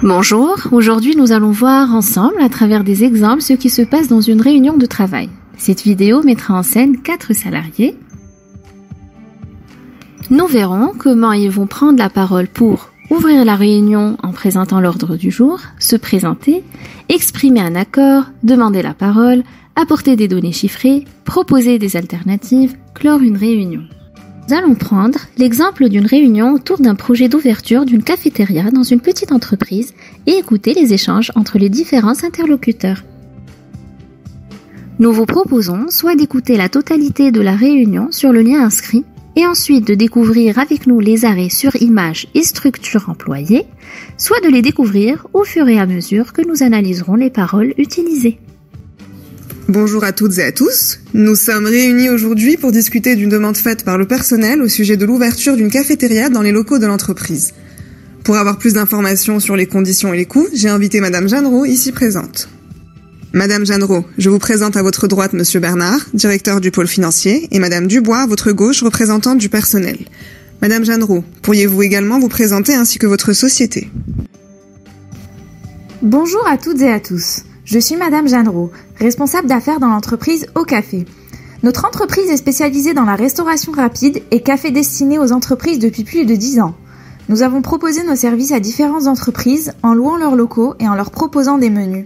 Bonjour, aujourd'hui nous allons voir ensemble à travers des exemples ce qui se passe dans une réunion de travail. Cette vidéo mettra en scène 4 salariés. Nous verrons comment ils vont prendre la parole pour ouvrir la réunion en présentant l'ordre du jour, se présenter, exprimer un accord, demander la parole, apporter des données chiffrées, proposer des alternatives, clore une réunion. Nous allons prendre l'exemple d'une réunion autour d'un projet d'ouverture d'une cafétéria dans une petite entreprise et écouter les échanges entre les différents interlocuteurs. Nous vous proposons soit d'écouter la totalité de la réunion sur le lien inscrit et ensuite de découvrir avec nous les arrêts sur images et structures employées, soit de les découvrir au fur et à mesure que nous analyserons les paroles utilisées. Bonjour à toutes et à tous. Nous sommes réunis aujourd'hui pour discuter d'une demande faite par le personnel au sujet de l'ouverture d'une cafétéria dans les locaux de l'entreprise. Pour avoir plus d'informations sur les conditions et les coûts, j'ai invité Madame Jeannereau ici présente. Madame Jeannereau, je vous présente à votre droite Monsieur Bernard, directeur du pôle financier, et Madame Dubois à votre gauche, représentante du personnel. Madame Jeannereau, pourriez-vous également vous présenter ainsi que votre société? Bonjour à toutes et à tous. Je suis Madame Jeannereau, responsable d'affaires dans l'entreprise Au Café. Notre entreprise est spécialisée dans la restauration rapide et café destiné aux entreprises depuis plus de 10 ans. Nous avons proposé nos services à différentes entreprises en louant leurs locaux et en leur proposant des menus.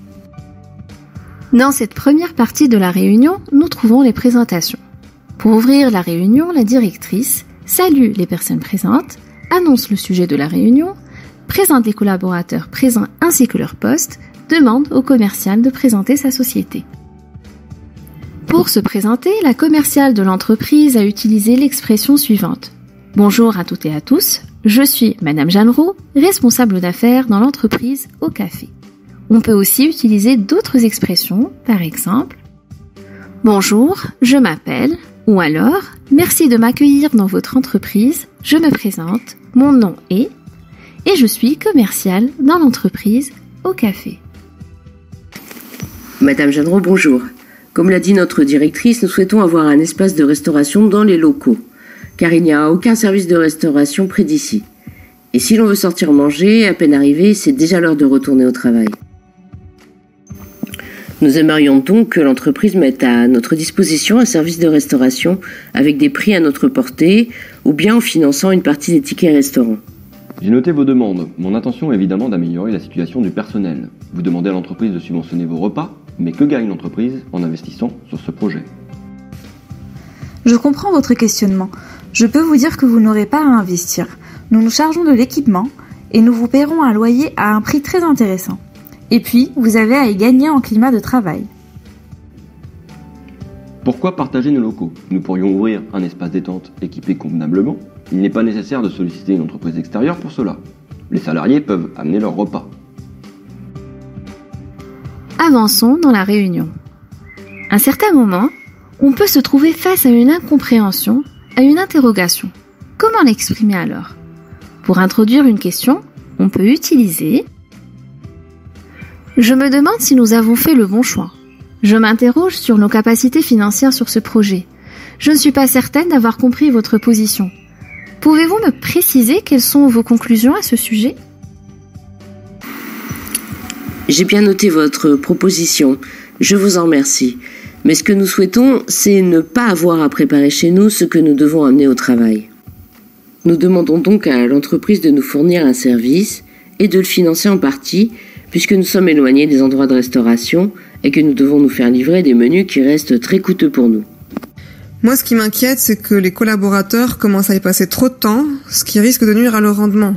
Dans cette première partie de la réunion, nous trouvons les présentations. Pour ouvrir la réunion, la directrice salue les personnes présentes, annonce le sujet de la réunion, présente les collaborateurs présents ainsi que leur poste, demande au commercial de présenter sa société. Pour se présenter, la commerciale de l'entreprise a utilisé l'expression suivante. Bonjour à toutes et à tous, je suis Madame Jeannereau, responsable d'affaires dans l'entreprise Au Café. On peut aussi utiliser d'autres expressions, par exemple bonjour, je m'appelle, ou alors merci de m'accueillir dans votre entreprise, je me présente, mon nom est, et je suis commerciale dans l'entreprise Au Café. Madame Jeannereau, bonjour. Comme l'a dit notre directrice, nous souhaitons avoir un espace de restauration dans les locaux, car il n'y a aucun service de restauration près d'ici. Et si l'on veut sortir manger, à peine arrivé, c'est déjà l'heure de retourner au travail. Nous aimerions donc que l'entreprise mette à notre disposition un service de restauration avec des prix à notre portée, ou bien en finançant une partie des tickets restaurants. J'ai noté vos demandes. Mon intention est évidemment d'améliorer la situation du personnel. Vous demandez à l'entreprise de subventionner vos repas, mais que gagne l'entreprise en investissant sur ce projet? Je comprends votre questionnement. Je peux vous dire que vous n'aurez pas à investir. Nous nous chargeons de l'équipement et nous vous paierons un loyer à un prix très intéressant. Et puis, vous avez à y gagner en climat de travail. Pourquoi partager nos locaux? Nous pourrions ouvrir un espace détente équipé convenablement. Il n'est pas nécessaire de solliciter une entreprise extérieure pour cela. Les salariés peuvent amener leurs repas. Avançons dans la réunion. À un certain moment, on peut se trouver face à une incompréhension, à une interrogation. Comment l'exprimer alors? Pour introduire une question, on peut utiliser « Je me demande si nous avons fait le bon choix. Je m'interroge sur nos capacités financières sur ce projet. Je ne suis pas certaine d'avoir compris votre position. Pouvez-vous me préciser quelles sont vos conclusions à ce sujet ?» J'ai bien noté votre proposition. Je vous en remercie. Mais ce que nous souhaitons, c'est ne pas avoir à préparer chez nous ce que nous devons amener au travail. Nous demandons donc à l'entreprise de nous fournir un service et de le financer en partie, puisque nous sommes éloignés des endroits de restauration et que nous devons nous faire livrer des menus qui restent très coûteux pour nous. Moi, ce qui m'inquiète, c'est que les collaborateurs commencent à y passer trop de temps, ce qui risque de nuire à leur rendement.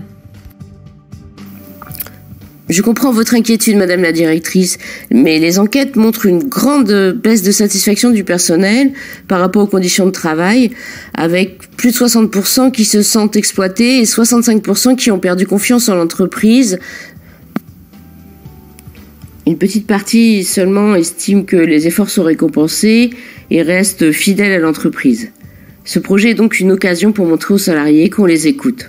Je comprends votre inquiétude, Madame la directrice, mais les enquêtes montrent une grande baisse de satisfaction du personnel par rapport aux conditions de travail, avec plus de 60% qui se sentent exploités et 65% qui ont perdu confiance en l'entreprise. Une petite partie seulement estime que les efforts sont récompensés et reste fidèle à l'entreprise. Ce projet est donc une occasion pour montrer aux salariés qu'on les écoute.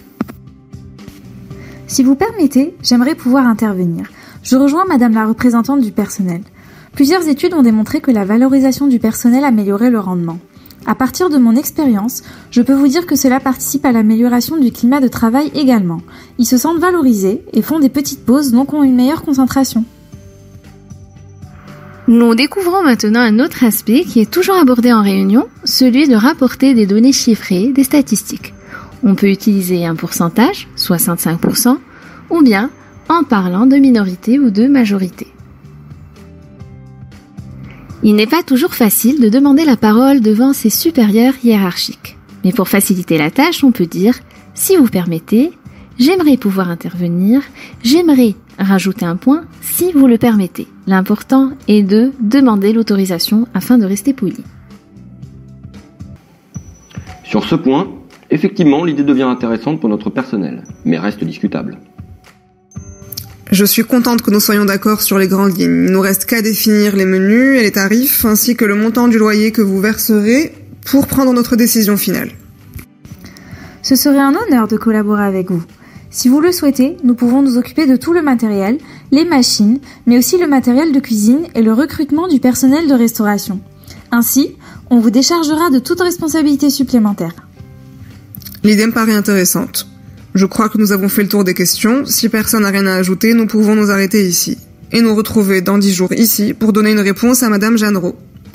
Si vous permettez, j'aimerais pouvoir intervenir. Je rejoins Madame la représentante du personnel. Plusieurs études ont démontré que la valorisation du personnel améliorait le rendement. À partir de mon expérience, je peux vous dire que cela participe à l'amélioration du climat de travail également. Ils se sentent valorisés et font des petites pauses, donc ont une meilleure concentration. Nous découvrons maintenant un autre aspect qui est toujours abordé en réunion, celui de rapporter des données chiffrées, des statistiques. On peut utiliser un pourcentage, 65%, ou bien en parlant de minorité ou de majorité. Il n'est pas toujours facile de demander la parole devant ses supérieurs hiérarchiques. Mais pour faciliter la tâche, on peut dire « Si vous permettez, j'aimerais pouvoir intervenir, j'aimerais rajouter un point si vous le permettez ». L'important est de demander l'autorisation afin de rester poli. Sur ce point, effectivement, l'idée devient intéressante pour notre personnel, mais reste discutable. Je suis contente que nous soyons d'accord sur les grandes lignes. Il nous reste qu'à définir les menus et les tarifs, ainsi que le montant du loyer que vous verserez pour prendre notre décision finale. Ce serait un honneur de collaborer avec vous. Si vous le souhaitez, nous pouvons nous occuper de tout le matériel, les machines, mais aussi le matériel de cuisine et le recrutement du personnel de restauration. Ainsi, on vous déchargera de toute responsabilité supplémentaire. L'idée me paraît intéressante. Je crois que nous avons fait le tour des questions. Si personne n'a rien à ajouter, nous pouvons nous arrêter ici. Et nous retrouver dans 10 jours ici pour donner une réponse à Madame Jeannereau.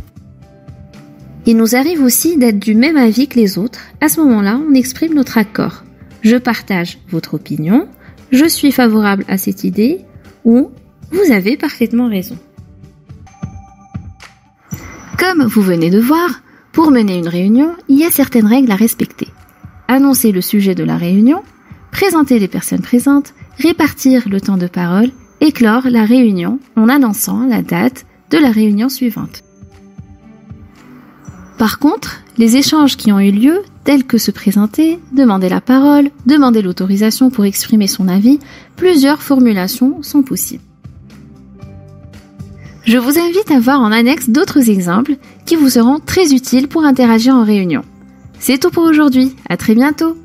Il nous arrive aussi d'être du même avis que les autres. À ce moment-là, on exprime notre accord. Je partage votre opinion, je suis favorable à cette idée, ou vous avez parfaitement raison. Comme vous venez de voir, pour mener une réunion, il y a certaines règles à respecter. Annoncer le sujet de la réunion, présenter les personnes présentes, répartir le temps de parole et clore la réunion en annonçant la date de la réunion suivante. Par contre, les échanges qui ont eu lieu, tels que se présenter, demander la parole, demander l'autorisation pour exprimer son avis, plusieurs formulations sont possibles. Je vous invite à voir en annexe d'autres exemples qui vous seront très utiles pour interagir en réunion. C'est tout pour aujourd'hui, à très bientôt!